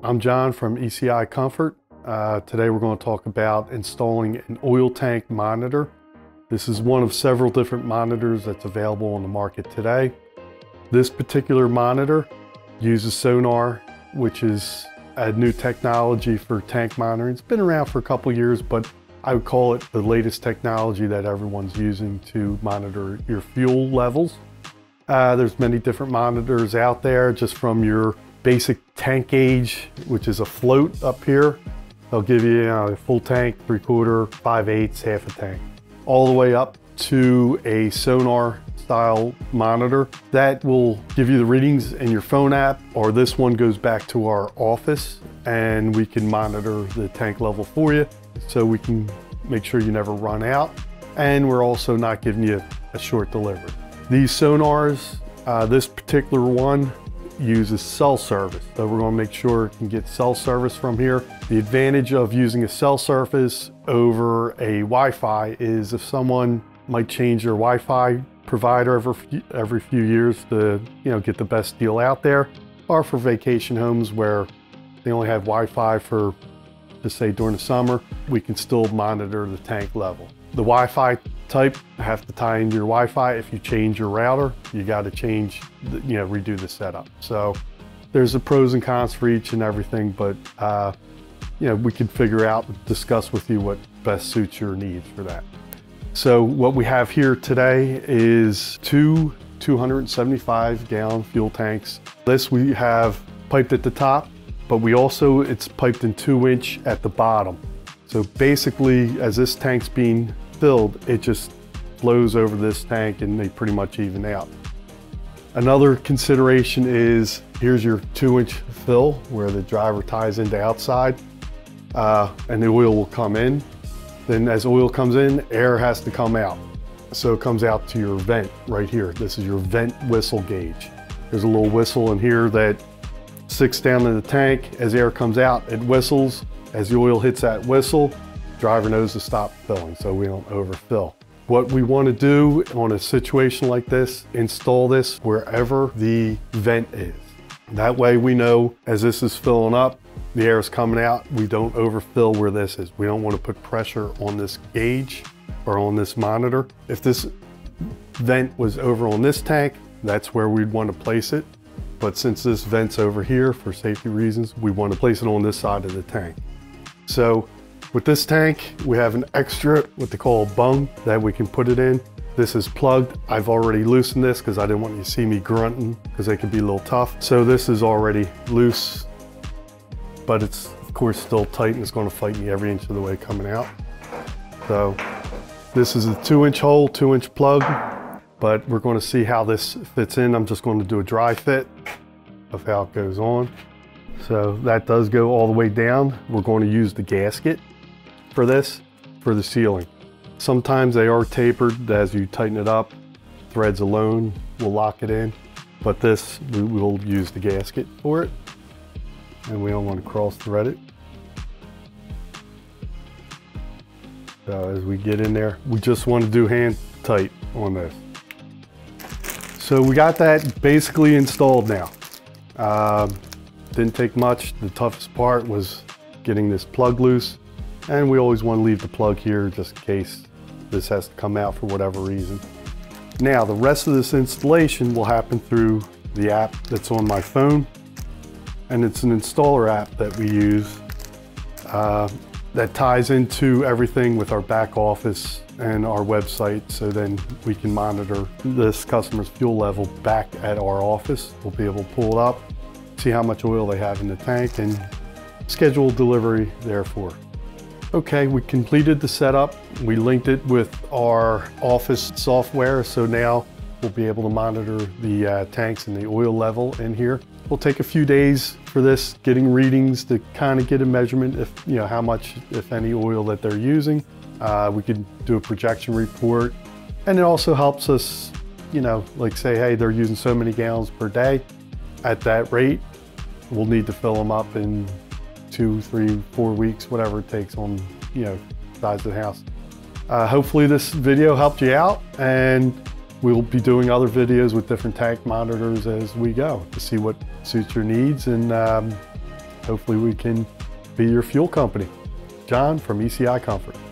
I'm John from ECI Comfort. Today we're going to talk about installing an oil tank monitor. This is one of several different monitors that's available on the market today. This particular monitor uses sonar, which is a new technology for tank monitoring. It's been around for a couple years, but I would call it the latest technology that everyone's using to monitor your fuel levels. There's many different monitors out there, just from your basic tank gauge, which is a float up here. They'll give you, a full tank, 3/4, 5/8, half a tank, all the way up to a sonar style monitor that will give you the readings in your phone app, or this one goes back to our office and we can monitor the tank level for you, so we can make sure you never run out, and we're also not giving you a short delivery. These sonars, this particular one uses cell service, so we're going to make sure it can get cell service from here. The advantage of using a cell service over a Wi-Fi is if someone might change their Wi-Fi provider every few years to get the best deal out there, or for vacation homes where they only have Wi-Fi for, just say, during the summer, we can still monitor the tank level. The Wi-Fi type have to tie into your Wi-Fi. If you change your router, you got to change, redo the setup. So there's the pros and cons for each and everything, but we can figure out and discuss with you what best suits your needs for that. So what we have here today is two 275-gallon fuel tanks. This we have piped at the top, but it's piped in 2-inch at the bottom. So basically, as this tank's being filled, it just flows over this tank and they pretty much even out. Another consideration is, here's your 2-inch fill where the driver ties into outside, and the oil will come in. Then as oil comes in, air has to come out. So it comes out to your vent right here. This is your vent whistle gauge. There's a little whistle in here that sticks down in the tank. As air comes out, it whistles. As the oil hits that whistle, driver knows to stop filling so we don't overfill. What we want to do on a situation like this, install this wherever the vent is. That way we know as this is filling up, the air is coming out, we don't overfill where this is. We don't want to put pressure on this gauge or on this monitor. If this vent was over on this tank, that's where we'd want to place it. But since this vent's over here for safety reasons, we want to place it on this side of the tank. So with this tank, we have an extra, what they call a bung, that we can put it in. This is plugged. I've already loosened this because I didn't want you to see me grunting, because they can be a little tough. So this is already loose, but it's of course still tight and it's going to fight me every inch of the way coming out. So this is a 2-inch hole, 2-inch plug, but we're going to see how this fits in. I'm just going to do a dry fit of how it goes on. So that does go all the way down. We're going to use the gasket for this, for the sealing. Sometimes they are tapered. As you tighten it up, threads alone will lock it in, but this, we will use the gasket for it, and we don't want to cross thread it. So as we get in there, we just want to do hand tight on this. So we got that basically installed now. Didn't take much. The toughest part was getting this plug loose, and we always want to leave the plug here just in case this has to come out for whatever reason. Now the rest of this installation will happen through the app that's on my phone, and it's an installer app that we use that ties into everything with our back office and our website, so then we can monitor this customer's fuel level back at our office. We'll be able to pull it up, see how much oil they have in the tank, and schedule delivery therefore. Okay, we completed the setup. We linked it with our office software, so now we'll be able to monitor the tanks and the oil level in here. We'll take a few days for this, getting readings to kind of get a measurement if how much, if any, oil that they're using. We can do a projection report, and it also helps us, like say, hey, they're using so many gallons per day. At that rate, we'll need to fill them up in 2, 3, 4 weeks, whatever it takes on, size of the house. Hopefully this video helped you out, and We'll be doing other videos with different tank monitors as we go to see what suits your needs, and hopefully we can be your fuel company. John from ECI Comfort.